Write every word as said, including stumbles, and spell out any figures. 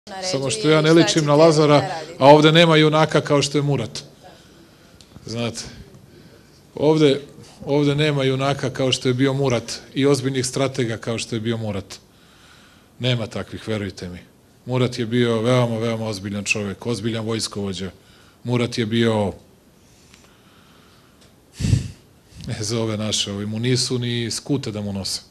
Samo što ja ne ličim na Lazara, a ovde nema junaka kao što je Murat. Znate, ovde, ovde nema junaka kao što je bio Murat i ozbiljnih stratega kao što je bio Murat. Nema takvih, verujte mi. Murat je bio veoma, veoma ozbiljan čovek, ozbiljan vojskovođa. Murat je bio, ne za ove naše, ovi mu nisu ni skute da mu nose.